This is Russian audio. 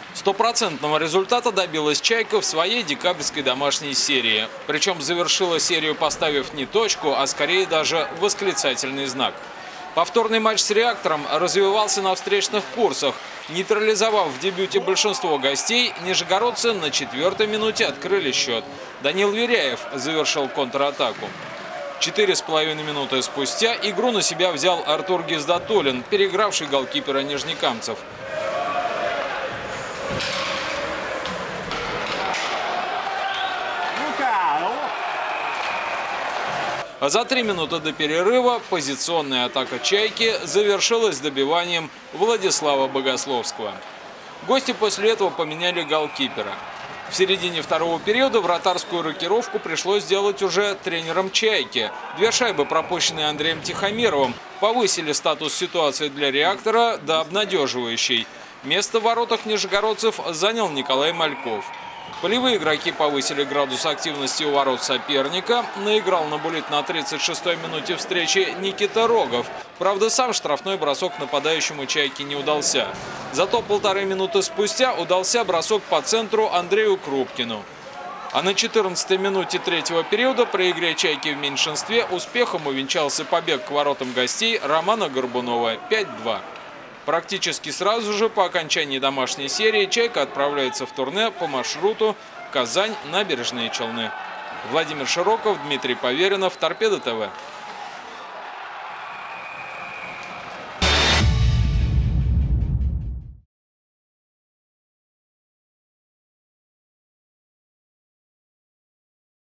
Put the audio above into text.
Стопроцентного результата добилась «Чайка» в своей декабрьской домашней серии. Причем завершила серию, поставив не точку, а скорее даже восклицательный знак. Повторный матч с «Реактором» развивался на встречных курсах. Нейтрализовав в дебюте большинство гостей, нижегородцы на 4-й минуте открыли счет. Данил Веряев завершил контратаку. 4,5 минуты спустя игру на себя взял Артур Гиздатуллин, переигравший голкипера нижнекамцев. А за 3 минуты до перерыва позиционная атака «Чайки» завершилась добиванием Владислава Богословского. Гости после этого поменяли голкипера. В середине второго периода вратарскую рокировку пришлось сделать уже тренером «Чайки». 2 шайбы, пропущенные Андреем Тихомировым, повысили статус ситуации для «Реактора» до обнадеживающей. Место в воротах нижегородцев занял Николай Мальков. Полевые игроки повысили градус активности у ворот соперника. Наиграл на буллит на 36-й минуте встречи Никита Рогов. Правда, сам штрафной бросок нападающему «Чайки» не удался. Зато 1,5 минуты спустя удался бросок по центру Андрею Крупкину. А на 14-й минуте третьего периода при игре «Чайки» в меньшинстве успехом увенчался побег к воротам гостей Романа Горбунова 5-2. Практически сразу же по окончании домашней серии «Чайка» отправляется в турне по маршруту Казань, Набережные Челны. Владимир Широков, Дмитрий Поверенов, Торпедо ТВ.